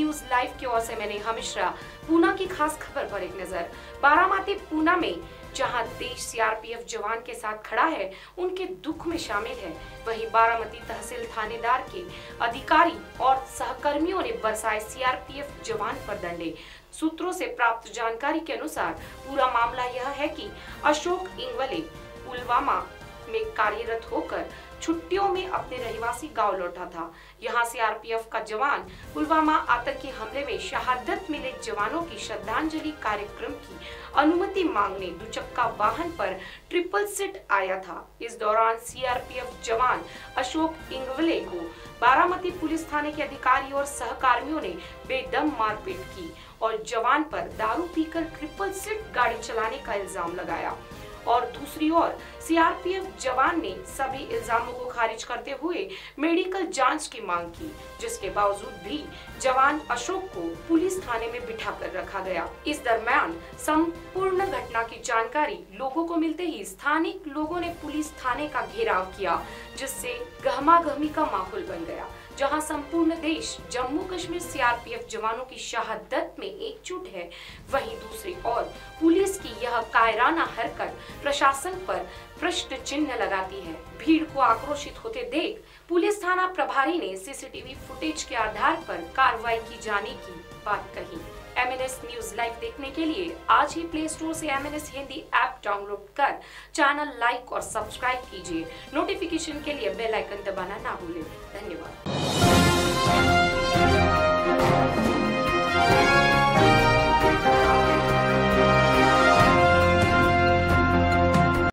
News live की ओर से मैंने हमिश्रा। पूना की खास खबर पर एक नजर। बारामती पूना में जहां देश सीआरपीएफ जवान के साथ खड़ा है, उनके दुख में शामिल है, वहीं बारामती तहसील थानेदार के अधिकारी और सहकर्मियों ने बरसाए सीआरपीएफ जवान पर डंडे। सूत्रों से प्राप्त जानकारी के अनुसार पूरा मामला यह है कि अशोक इंगवले पुलवामा में कार्यरत होकर छुट्टियों में अपने रहवासी गांव लौटा था। यहां सीआरपीएफ का जवान पुलवामा आतंकी हमले में शहादत मिले जवानों की श्रद्धांजलि कार्यक्रम की अनुमति मांगने दुचक्का वाहन पर ट्रिपल सीट आया था। इस दौरान सीआरपीएफ जवान अशोक इंगवले को बारामती पुलिस थाने के अधिकारी और सहकर्मियों ने बेदम मारपीट की और जवान पर दारू पीकर ट्रिपल सीट गाड़ी चलाने का इल्जाम लगाया। और दूसरी ओर सीआरपीएफ जवान ने सभी इल्जामों को खारिज करते हुए मेडिकल जांच की मांग की, जिसके बावजूद भी जवान अशोक को पुलिस थाने में बिठाकर रखा गया। इस दरमियान संपूर्ण घटना की जानकारी लोगों को मिलते ही स्थानिक लोगों ने पुलिस थाने का घेराव किया, जिससे गहमागहमी का माहौल बन गया, जहां संपूर्ण देश जम्मू कश्मीर सीआरपीएफ जवानों की शहादत में एकजुट है। वहीं दूसरी ओर पुलिस की यह कायराना हरकत प्रशासन पर प्रश्न चिन्ह लगाती है। भीड़ को आक्रोशित होते देख पुलिस थाना प्रभारी ने सीसीटीवी फुटेज के आधार पर कार्रवाई की जाने की बात कही। MNS न्यूज लाइव देखने के लिए आज ही प्ले स्टोर से MNS हिंदी ऐप डाउनलोड कर चैनल लाइक और सब्सक्राइब कीजिए। नोटिफिकेशन के लिए बेल आइकन दबाना ना भूलें। धन्यवाद।